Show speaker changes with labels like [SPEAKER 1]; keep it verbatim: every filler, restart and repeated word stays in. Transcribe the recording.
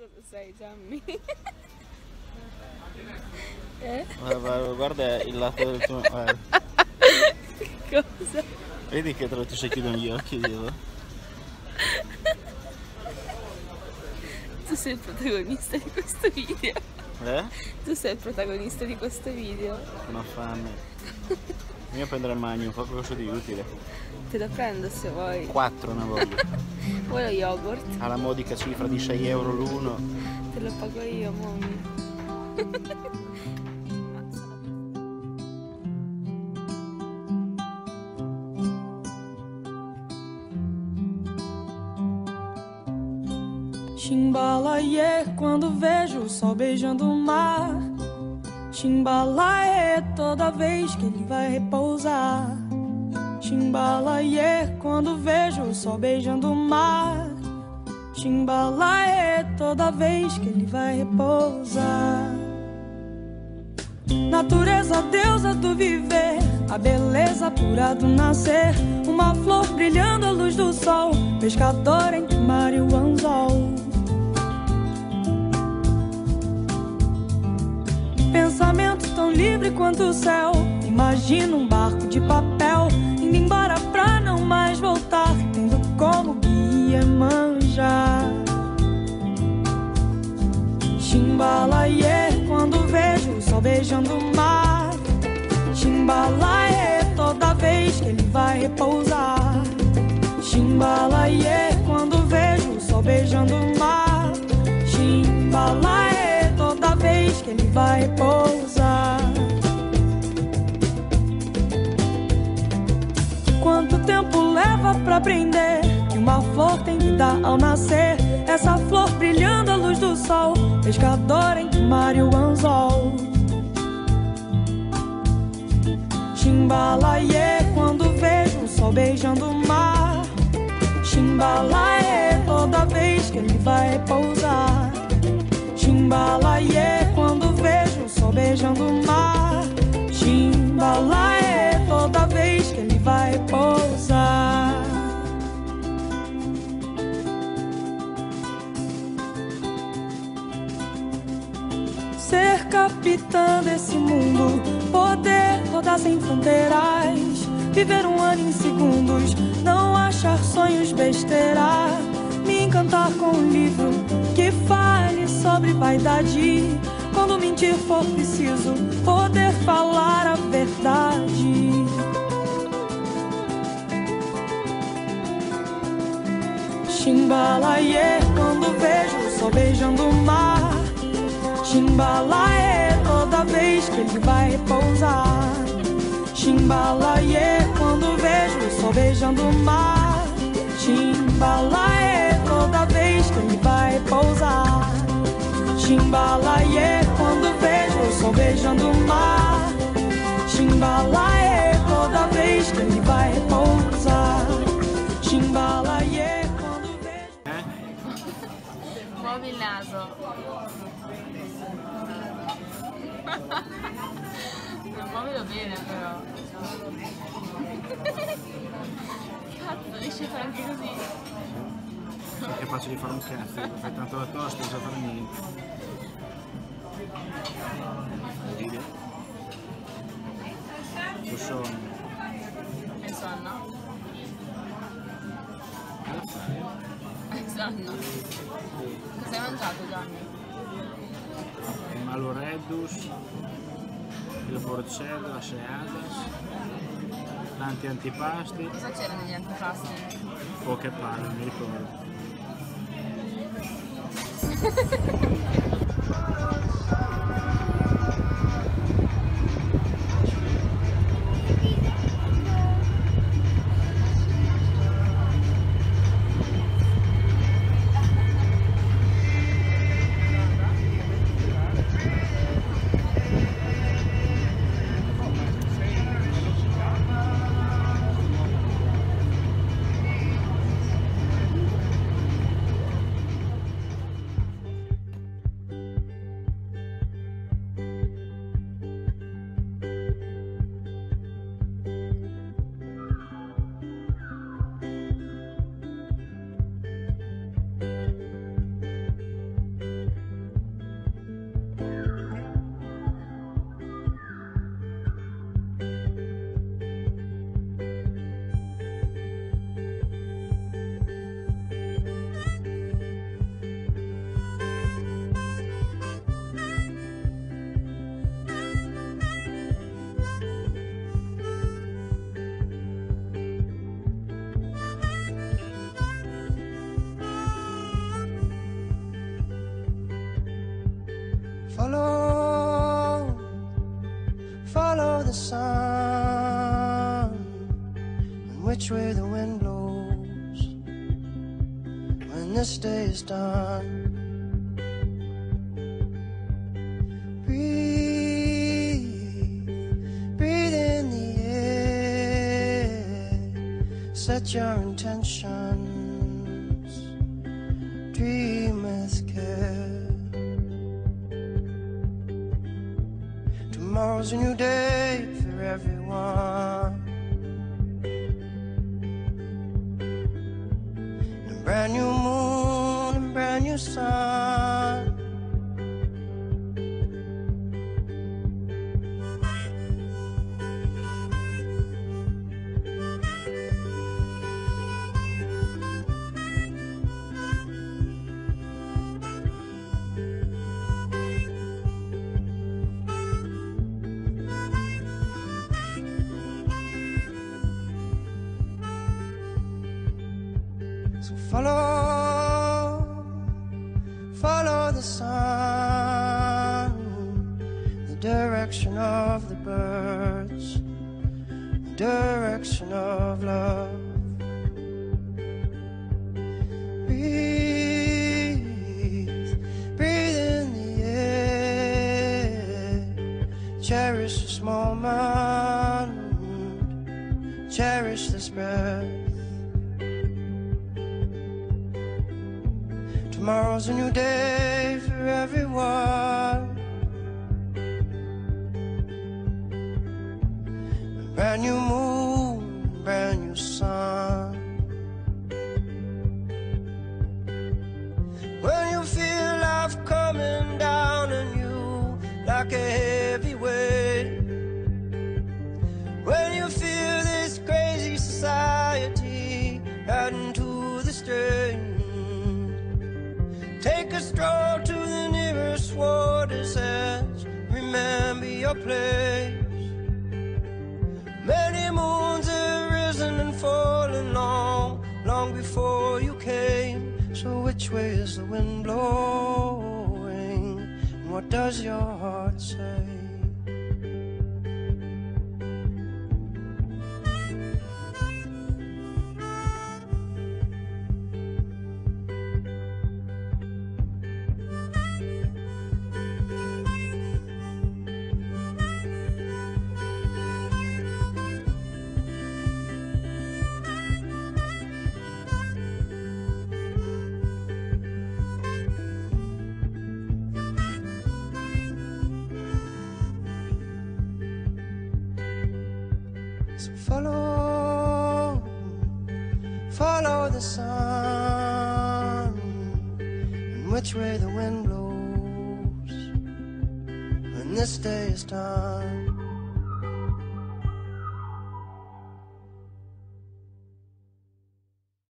[SPEAKER 1] cosa sei, Gianni? Eh?
[SPEAKER 2] Guarda, guarda il lato del tuo... Guarda.
[SPEAKER 1] Cosa?
[SPEAKER 2] Vedi che tra l'altro si chiudono gli occhi, dico.
[SPEAKER 1] Tu sei il protagonista di questo video.
[SPEAKER 2] Eh?
[SPEAKER 1] Tu sei il protagonista di questo video.
[SPEAKER 2] Una fame. Io prendrò il Magnum, fa qualcosa di utile.
[SPEAKER 1] Te lo prendo se vuoi.
[SPEAKER 2] Quattro ne voglio.
[SPEAKER 1] Vuoi lo yogurt?
[SPEAKER 2] Alla modica cifra di sei euro l'uno.
[SPEAKER 1] Te lo pago io, mommy.
[SPEAKER 3] Chimbalaie, quando vejo o sol beijando o mar. Chimbalaie, toda vez que ele vai repousar. Chimbalaie, quando vejo o sol beijando o mar. Chimbalaie, toda vez que ele vai repousar. Natureza, deusa do viver, a beleza pura do nascer. Uma flor brilhando à luz do sol, pescador entre o mar e o anzol. Pensamento tão livre quanto o céu. Imagina um barco de papel indo embora pra não mais voltar, tendo como guia Iemanjá. Chimbalaie, quando vejo o sol beijando o mar. Chimbalaie, toda vez que ele vai repousar. Chimbalaie, quando vejo o sol beijando o mar. Chimbalaie, toda vez que ele vai repousar. Quanto tempo leva pra aprender que uma flor tem vida ao nascer? Essa flor brilhando à luz do sol, pescador entre o mar e o anzol. Chimbalaie, quando vejo o sol beijando o mar. Chimbalaie, toda vez que ele vai repousar. Chimbalaie, quando vejo o sol beijando o mar. Chimbalaie, toda vez que ele vai repousar. Ser capitã desse mundo, poder rodar sem fronteiras, viver um ano em segundos, não achar sonhos besteira, me encantar com um livro que fale sobre vaidade. Quando mentir for preciso, poder falar a verdade. Chimbalaie, quando vejo o sol beijando o mar. Chimbalaie, toda vez que ele vai repousar. Chimbalaie, quando vejo o sol beijando o mar. Chimbalaie, toda vez que ele vai repousar. Chimbalaie, quando vejo o sol beijando o mar. Chimbalaie, toda vez que ele vai repousar. Chimbalaie, quando vejo...
[SPEAKER 1] Muovi il naso. Non muovilo bene però. Cazzo, riesci a fare anche così?
[SPEAKER 2] È capace di fare un cazzo, fai tanto la tosta, non sa fare niente. Vedi? Che sonno.
[SPEAKER 1] Che sonno?
[SPEAKER 2] Alla fare?
[SPEAKER 1] Che sonno? Cosa hai mangiato, Gianni?
[SPEAKER 2] Il Maloreddus, il Porcello, la Seadas, tanti antipasti.
[SPEAKER 1] Cosa c'era negli antipasti?
[SPEAKER 2] Poche palle, mi ricordo.
[SPEAKER 4] Follow, follow the sun, and which way the wind blows when this day is done. Breathe, breathe in the air, set your intentions, dream with care. Tomorrow's a new day for everyone, and a brand new moon and brand new sun. So follow, follow the sun, the direction of the birds, the direction of love. Breathe, breathe in the air, cherish this moment, cherish this breath. Tomorrow's a new day for everyone, a brand new moon, brand new sun. When you feel life coming down on you like a heavy weight, when you feel this crazy society adding to the strain, take a stroll to the nearest water's edge. Remember your place. Many moons have risen and fallen long, long before you came. So which way is the wind blowing? And what does your heart say? So follow, follow the sun, and which way the wind blows when this day is done.